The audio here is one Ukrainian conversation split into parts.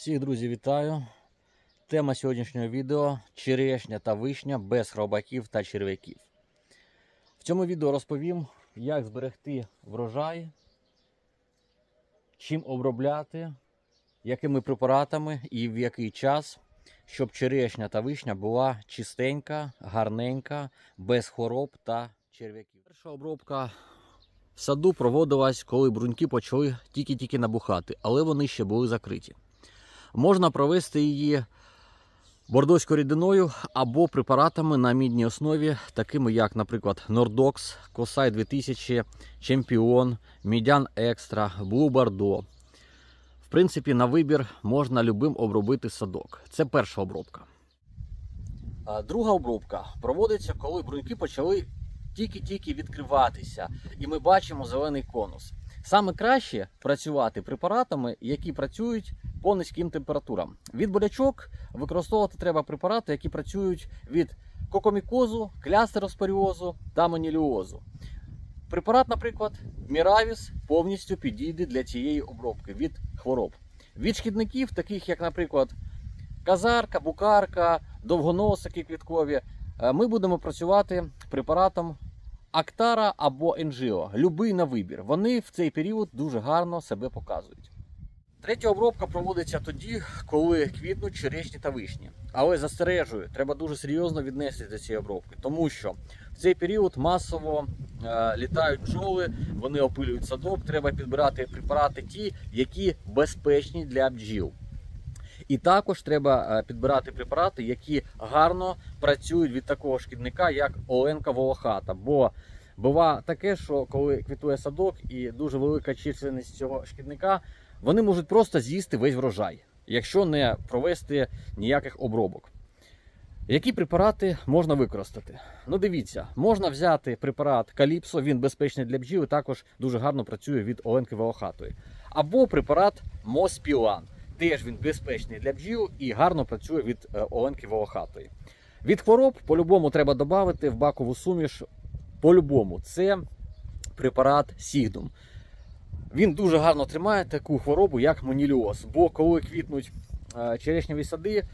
Всіх, друзі, вітаю! Тема сьогоднішнього відео – черешня та вишня без хробаків та черв'яків. В цьому відео розповім, як зберегти врожай, чим обробляти, якими препаратами і в який час, щоб черешня та вишня була чистенька, гарненька, без хвороб та черв'яків. Перша обробка в саду проводилась, коли бруньки почали тільки-тільки набухати, але вони ще були закриті. Можна провести її бордоською рідиною або препаратами на мідній основі, такими як, наприклад, Nordox, Kosai 2000, Чемпіон, Мідян Екстра, Blue Bordeaux. В принципі, на вибір можна любим обробити садок. Це перша обробка. Друга обробка проводиться, коли бруньки почали тільки-тільки відкриватися, і ми бачимо зелений конус. Саме краще працювати препаратами, які працюють по низьким температурам. Від болячок використовувати треба препарати, які працюють від кокомікозу, клястероспоріозу та моніліозу. Препарат, наприклад, Міравіс, повністю підійде для цієї обробки від хвороб. Від шкідників, таких як, наприклад, казарка, букарка, довгоносики квіткові, ми будемо працювати препаратом Актара або Енжіо. Любий на вибір. Вони в цей період дуже гарно себе показують. Третя обробка проводиться тоді, коли квітнуть черешні та вишні. Але застережую, треба дуже серйозно віднестися до цієї обробки, тому що в цей період масово літають бджоли, вони опилюють садок, треба підбирати препарати ті, які безпечні для бджіл. І також треба підбирати препарати, які гарно працюють від такого шкідника, як оленка волохата. Бо буває таке, що коли квітує садок і дуже велика численність цього шкідника, вони можуть просто з'їсти весь врожай, якщо не провести ніяких обробок. Які препарати можна використати? Ну дивіться, можна взяти препарат Каліпсо, він безпечний для бджіл і також дуже гарно працює від оленки волохатої. Або препарат Моспілан. Теж він безпечний для бджіл і гарно працює від оленки волохатої. Від хвороб по-любому треба додати в бакову суміш, по-любому, це препарат Сігдум. Він дуже гарно тримає таку хворобу, як моніліоз. Бо коли квітнуть черешневі сади,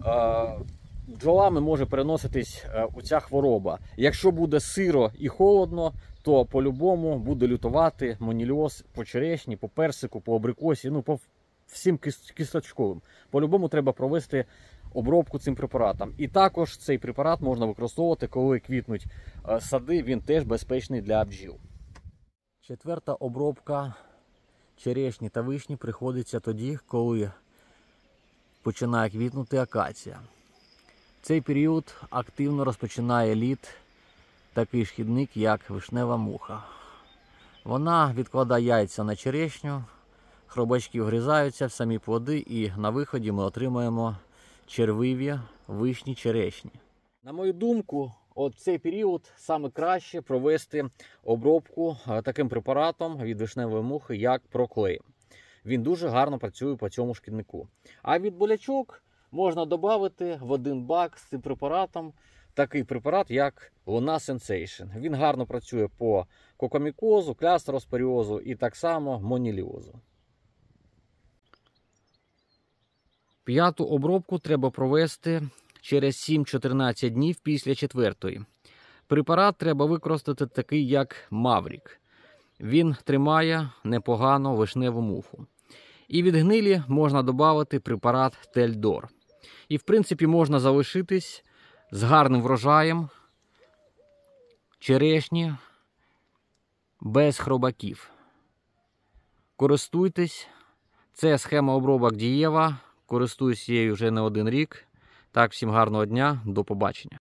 бджолами може переноситись ця хвороба. Якщо буде сиро і холодно, то по-любому буде лютувати моніліоз по черешні, по персику, по абрикосі, ну по всім кісточковим. По-любому треба провести обробку цим препаратом. І також цей препарат можна використовувати, коли квітнуть сади, він теж безпечний для бджіл. Четверта обробка черешні та вишні приходиться тоді, коли починає квітнути акація. В цей період активно розпочинає лід такий шкідник, як вишнева муха. Вона відкладає яйця на черешню, хробачки вгризаються в самі плоди і на виході ми отримаємо червиві вишні черешні. На мою думку, от цей період саме краще провести обробку таким препаратом від вишневої мухи, як Проклейм. Він дуже гарно працює по цьому шкіднику. А від болячок можна додати в один бак з цим препаратом такий препарат, як Луна Сенсейшн. Він гарно працює по кокомікозу, клястероспоріозу і так само моніліозу. П'яту обробку треба провести через 7-14 днів після четвертої. Препарат треба використати такий, як Маврік. Він тримає непогано вишневу муху. І від гнилі можна додати препарат Тельдор. І в принципі можна залишитись з гарним врожаєм черешні без хробаків. Користуйтесь. Це схема обробок дієва. Користуюсь її вже не один рік. Так, всім гарного дня, до побачення.